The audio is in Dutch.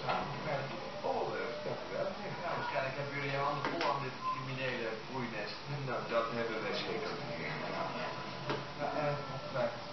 Nou, waarschijnlijk hebben jullie je handen vol aan dit criminele broeinest. Nou, dat hebben wij zeker. Ja,